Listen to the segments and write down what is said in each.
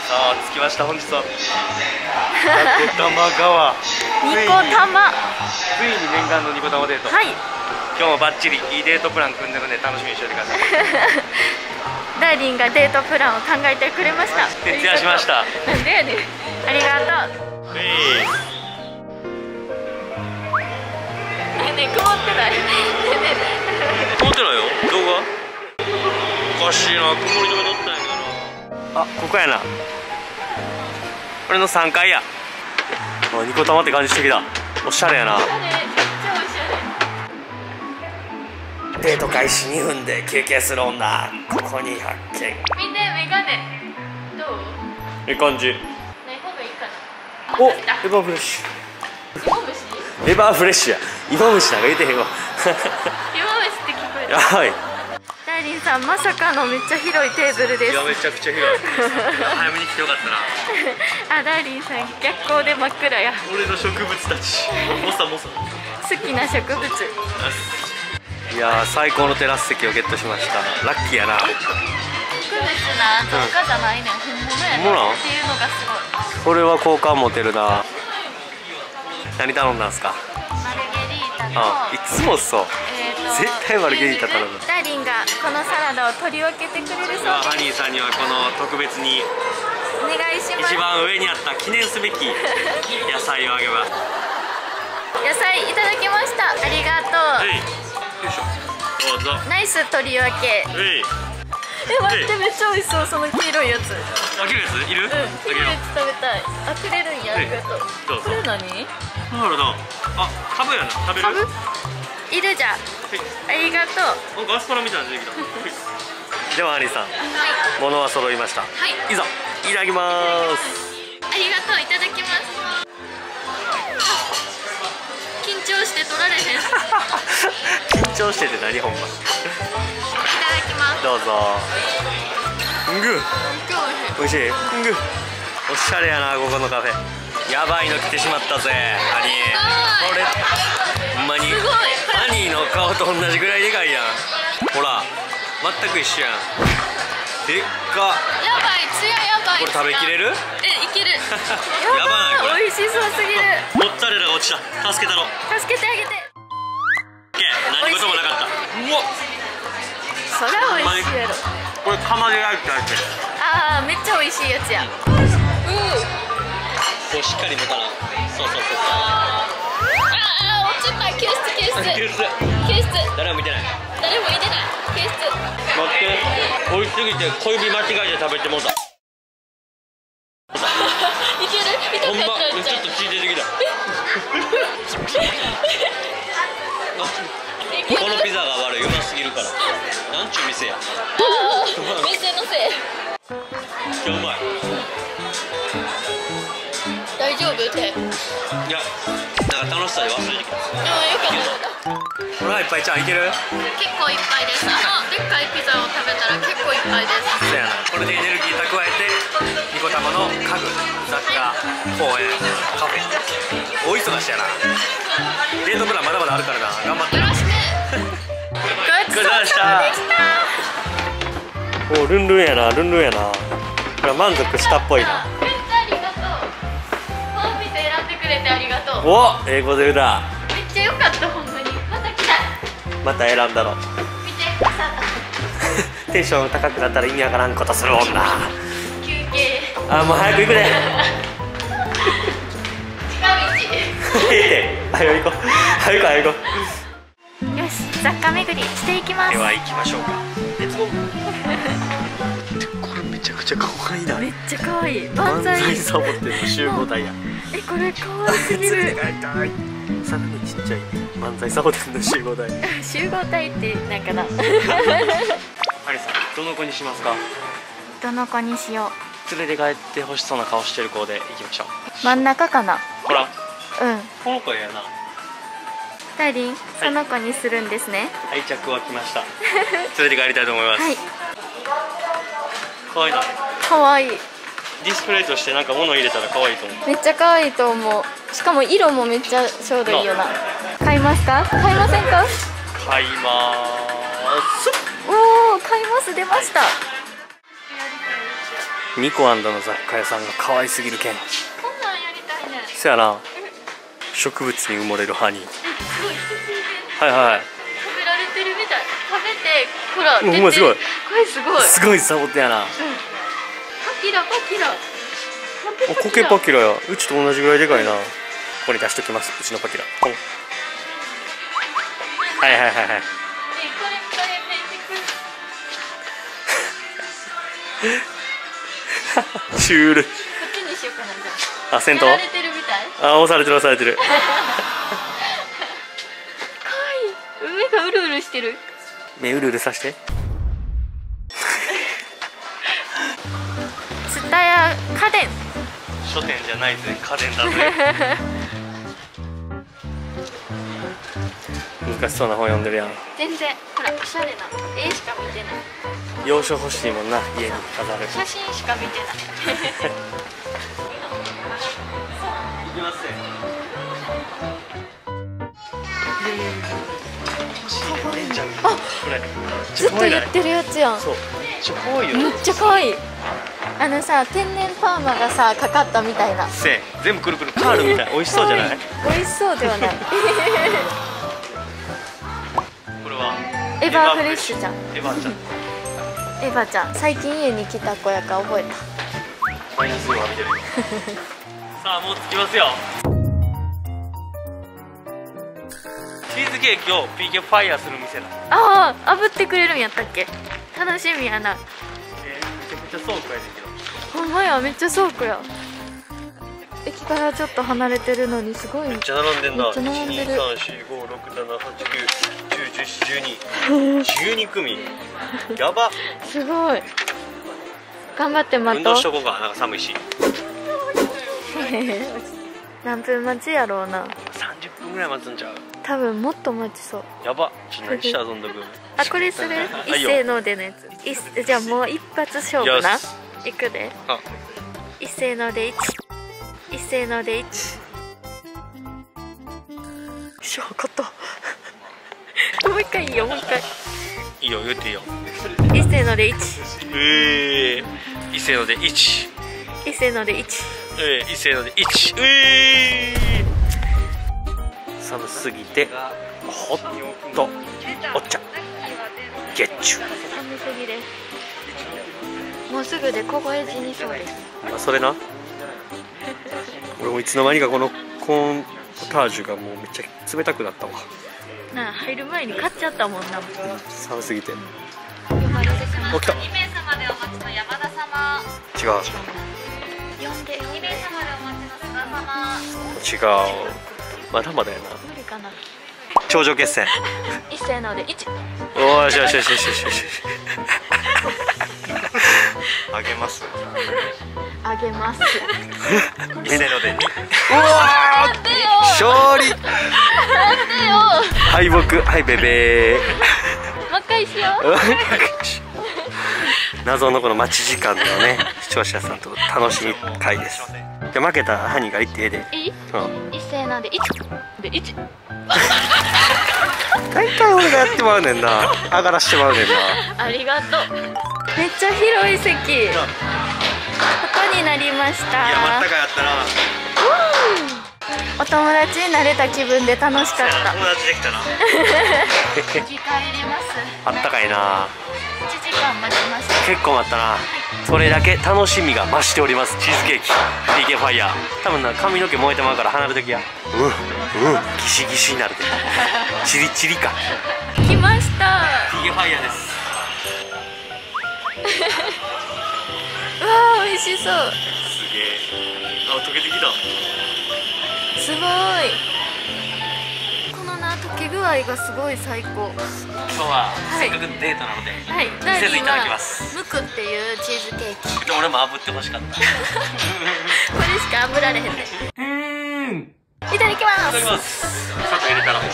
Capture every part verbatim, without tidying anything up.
さあ着きました。本日はニコ玉川ニコ玉、 ついに念願のニコ玉デート。 はい、 今日もバッチリいいデートプラン組んでるんで楽しみにしておいてください。 ダーリンがデートプランを考えてくれました。 徹夜しました。 なんでやねん。ありがとう。 えい、 ねえねえ、曇ってない。ねえねえ、 曇ってないよ。動画おかしいな、曇り止め乗ったんやけどな。あ、ここやな。俺のさんがいや。あ、ニコ玉って感じしてきた。おしゃれやな。 めっちゃおしゃデート開始にふんで休憩する女、ここに発見。 れ。みんなメガネどう？ いい感じ。 ない方がいいかな。 お、エバーフレッシイモムシ？ ュ。エバーフレッシュや。イモムシなんか言うてへんわ。 イモムシって聞こえる。 やばい。 ダーリンさん、まさかのめっちゃ広いテーブルです。 いや、めちゃくちゃ広い。早めに来てよかったな。 あ、ダーリンさん逆光で真っ暗や。 俺の植物たち。もさもさ。 好きな植物。 いやー、最高のテラス席をゲットしました。ラッキーやな。 特別な造花じゃないねん、本物やねんっていうのがすごい。 これは好感持てるな。何頼んだんすか？ マルゲリータと、 あ、いつもそう。 えーと絶対マルゲリータ頼む。 ダーリンがこのサラダを取り分けてくれるそうハです。 ニーさんにはこの特別にお願いします。 一番上にあった記念すべき野菜をあげます。 野菜いただきました。ありがとう。 はい、よいしょ。どうぞ。 ナイス取り分け。 はい。 え、待って、めっちゃ美味しそう。その黄色いやつ。 あげるやついる？ うん、黄色いやつ食べたい。あ、くれるんや。ありがとう。 どうぞ。 これ何？ なるほど。あ、カブやな。食べる？ カブ？いるじゃん。 はい。 ありがとう。 なんかアスパラみたいなの出てきた。ではハニーさん、 はい。 物は揃いました。 はい。 いざいただきます。 ありがとう、いただきます。緊張して取られへん。いただ緊張してて何ほんま。 きます。 どうぞ。んぐ、 今日美味しい。 美味しい。んぐ。おしゃれやな、ここのカフェ。やばいの来てしまったぜ、ハニー。これほんまにすごい。 ハニーの顔と同じぐらいでかいやん。ほら、全く一緒やん。でっか。 やばい、ツヤやばい。 これ食べきれる？ え、いける。 やばいこれ。 美味しそうすぎる。 モッツァレラが落ちた。助けたろ。 助けてあげて。 何事もなかった。うわ、 そりゃ美味しいやろ。 これ釜で焼いてある。 ああ、めっちゃ美味しいやつや。うこうしっかり持たな。そうそうそうそう。 ああ、落ちた。救出救出。 救出。 救出。 誰も見てない。 誰もいてない。救出。 待って、美味しすぎて小指間違えて食べてもうた。 いける。痛ほんま、 かったんちゃう。 ちょっと血出てきた。このピザが悪い、うますぎるから。なんちゅう店や。 ああ、店のせい。 めっちゃうまい。 大丈夫手。 いや、なんか楽しさで忘れてきた。 ああ、よかったよかった。 ほら、いっぱいちゃんいける？ 結構いっぱいです。あのでっかいピザを食べたら結構いっぱいです。 そうやな。これでエネルギー蓄えてニコ玉の家具、雑貨、公園、カフェ、大忙しやな。デートプランまだまだあるからな。頑張ってな。 よろしく。ごちそうさまでした。 お、ルンルンやな、ルンルンやな。これ満足したっぽいな。 めっちゃありがとう。この店選んでくれてありがとう。 お、英語で言うな。 めっちゃ良かった、ほんまに。また来たい。 また選んだの。 見て、朝テンション高くなったら意味わからんことする女。 休憩。 あ、もう早く行くで。 近道。 いいね。早く行こう。早く早く行こう。 よし、雑貨巡りしていきます。 では行きましょうか。レッツゴー。これめちゃくちゃ可愛いな。 めっちゃ可愛い。 漫万歳。 才サボテンの集合体や。 え、これ可愛すぎる。 さらにちっちゃい漫才サボテンの集合体。 集合体ってなんかな。 ハリさん、どの子にしますか？ どの子にしよ連れて帰ってほしそうな顔してる子で行きましょう。 う。真ん中かな。 ほら、 うん。 この子やな。 ダーリン、その子にするんですね。 愛着湧きました。連れて帰りたいと思います。 はい。 可愛いな。 可愛い。 ディスプレイとしてなんか物入れたら可愛いと思う。 めっちゃ可愛いと思う。しかも色もめっちゃちょうどいいよな。買いますか？買いませんか？ 買いまーす。 おお、買います。出ました。 ニコアンドの雑貨屋さんが可愛すぎるけん。 こんなんやりたいね。 そやな。植物に埋もれるハニー。 すごい素敵で。 はいはい。 食べられてるみたい。食べて、ほら、 うんほんま、すごい。 これすごい。 すごいサボテンやな。 パキラパキラ。 おコケパキラや。うちと同じぐらいでかいな。ここに出しときます。うちのパキラ。ポン。はいはいはいはい。 ね、これこれめっちゃシュール。 こっちにしようかなじゃあ。 あ、先頭。 やられてるみたい。 あ、押されてる押されてる。 可愛い。目がうるうるしてる。 目うるうるさして。 ツタヤ家電。 書店じゃないぜ、家電だぜ。難しそうな本読んでるやん。 全然ほらおしゃれな絵しか見てない。 洋書欲しいもんな、家に飾る。 写真しか見てない。 行きますね。 あ、 これずっと言ってるやつやん。 そう、ちょ可愛いよ。 めっちゃ可愛い。あのさ、天然パーマがさかかったみたいな。 せえ、全部くるくるカールみたい。美味しそうじゃない？ 美味しそうではない。 これはエバーフレッシュじゃん。 エバーちゃん。 エバちゃん、最近家に来た子やから覚えた。 マイナスイオン浴びてる。さあ、もう着きますよ。チーズケーキを ピーケー ファイヤーする店だ。 ああ、炙ってくれるんやったっけ。楽しみやな。 えー、めちゃくちゃ倉庫やねんけど。 ほんまや、めっちゃ倉庫や。駅からちょっと離れてるのにすごい。 めっちゃ並んでんな。 めっちゃ並んでる。 いち、に、さん、よん、ご、ろく、なな、はち、きゅう、じゅう、じゅういち、じゅうに。じゅうに組。やば。 すごい。頑張って待とう。 運動しとこうか。なんか寒いし。 何分待ちやろうな。 さんじゅっぷんぐらい待つんちゃう。 多分もっと待ちそう。 やば。ちょっと何して遊んどく。 あ、これする。 いいよ一斉のでのやつ。いっじゃあもう一発勝負なよし。 いくで。 あ、 一斉のでいち。一斉のでいち。しょうこと。もう一回いいよ、もう一回。 いいよ、言っていいよ。 一斉のでいち。 ええー。一斉のでいち。 一斉のでいち。 えー、一斉のでいち。ええー。寒すぎてホットお茶ゲッチュ。 寒すぎです。もうすぐで凍え死にそうです。 あ、それな。俺もいつの間にかこのコーンポタージュがもうめっちゃ冷たくなったわ。 なあ、入る前に買っちゃったもんな。 寒すぎて。 お待たせしま起きた。 にめいさまでお待ちの山田様。 違う呼んでにめいさまでお待ちの菅様。 違う、まだまだやな。 無理かな。 頂上決戦。 一斉のでいち。 おーしよしよしよしよしよし。あげます。 あげます。 一斉のでに。うわ待ってよ。 勝利。 待ってよ。 敗北。はいベベー。 もう一回しよう。 謎のこの待ち時間のね、視聴者さんと楽しみ会です。じゃ負けたハニーが言ってええで。 いい？ うん。 一斉のでいち。でいち。 大体俺がやってまうねんな。上がらしてまうねんな。 ありがとう。めっちゃ広い席。ここになりました。 いや、まったかやったな。 お友達になれた気分で楽しかった。 友達できたな。 次帰ります。 あったかいな。 いちじかん待ちました。 結構待ったな。それだけ楽しみが増しております。チーズケーキ ピーケー ファイヤー。多分な、髪の毛燃えてまうから離れるときや。うんうんギシギシになるで。チリチリか。 来ました。 ピーケー ファイヤーです。 うわー、美味しそう。 すげえ。あ、溶けてきた。 すごい。このな、溶け具合がすごい最高。 今日はせっかくデートなので、 はい、 見せずいただきます。 ムクっていうチーズケーキ。 でも俺も炙ってほしかった。 これしか炙られへんね。 うーん。 いただきます。 いただきます。砂糖入れたら。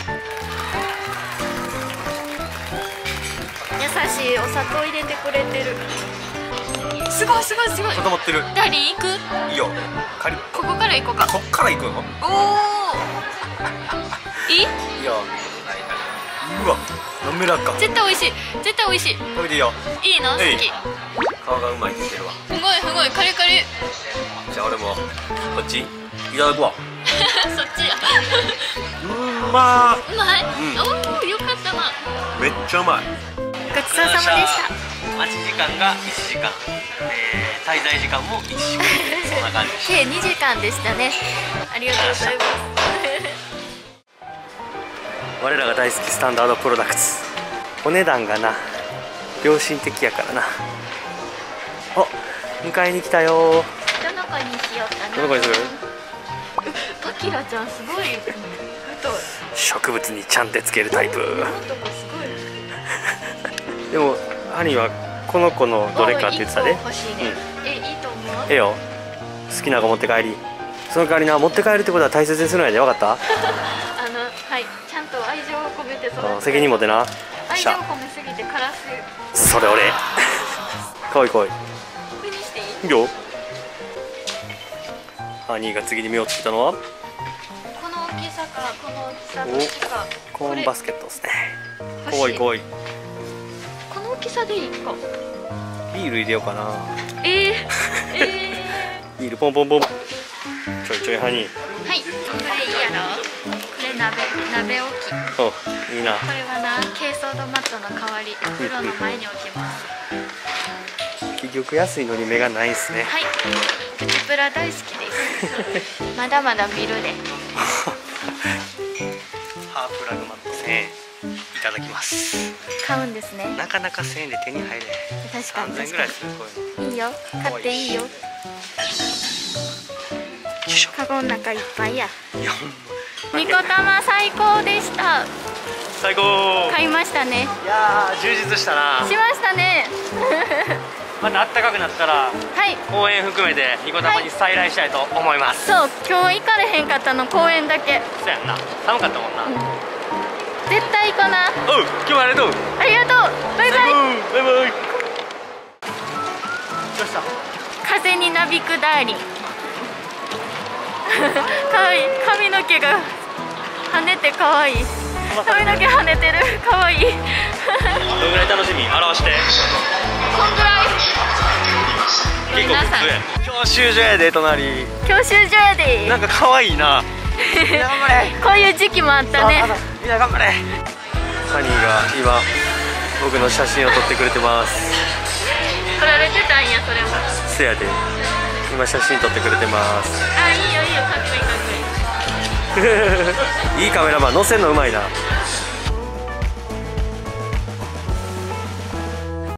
優しいお砂糖入れてくれてる。すごいすごいすごい。 固まってる。 ダーリン行く？ いいよ。カリ。 ここから行こうか。 こっから行くの？ おお。いい？ いいよ。 うわ滑らか。 絶対美味しい、絶対美味しい。 食べていいよ。 いいの？好えいき。 皮がうまいって言ってるわ。 すごいすごいカリカリ。 じゃあ俺もこっちいただくわ。 そっちや。 うまー。 うまい。 うん、 おおよかったな。 めっちゃうまい。 ごちそうさまでした。 待ち時間がいちじかん、えー、滞在時間もいちじかん。そんな感じでした。 計にじかんでしたね。ありがとうございます。 我らが大好きスタンダードプロダクツ。お値段がな良心的やからな。あ、迎えに来たよ。 どの子にしようかな。 どの子にする？ パキラちゃんすごい太い。 植物にちゃんってつけるタイプ。 この子すごい。 でもハニーはこの子のどれかって言ってたで。 欲しいね。うん、え、いいと思う。 ええよ。好きな子持って帰り。その代わりな、持って帰るってことは大切にするのやで。分かった？ あの、はい、ちゃんと愛情を込めて育て。 責任持ってな。 愛情を込めすぎてカラス。 それ俺。かわいいかわいい。 これにしていい？ いいよ。ハニーが次に目をつけたのは。 この大きさか、この大きさどっちか。 コーンバスケットですね。かわいいかわいい。 この大きさでいいか。 ビール入れようかな。 えー、えー、ビールポンポンポン。ちょいちょいハニー。 はい、これいいやろ。これ鍋、鍋置き。 お、いいな。 これはな、珪藻土マットの代わり、お風呂の前に置きます。 結局安いのに目がないんすね。 はい、プチプラ大好きです。まだまだ見るで。 ハープラグマットせんえんいただきます。 買うんですね。 なかなかせんえんで手に入れ。 確かにさんぜんえんぐらいするこういうの。 いいよ、買っていいよ。カゴの中いっぱいや。ニコ玉最高でした。 最高。 買いましたね。 いやー充実したな。 しましたね。 また暖かくなったら、はい、公園含めてニコ玉に再来したいと思います。 はい、そう、今日行かれへんかったの公園だけ。 そうやんな。寒かったもんな。うん、 絶対行こな。 おう、今日はありがとう。 ありがとう。バイバイ。バイバイ。 どうした？ 風になびくダーリン。かわいい。髪の毛が跳ねてかわいい。髪の毛跳ねてる。かわいい。どのぐらい楽しみ？表して。 こんぐらい。 結構普通や。教習所やで隣。 教習所やで。 なんか可愛いな。頑張れ。 こういう時期もあったね。 みんな頑張れ。サニーが今僕の写真を撮ってくれてます。 撮られてたんやそれも。 せやで。今写真撮ってくれてます。 あ、いいよいいよ、かっこいいかっこいい。 いいカメラマン、載せんのうまいな。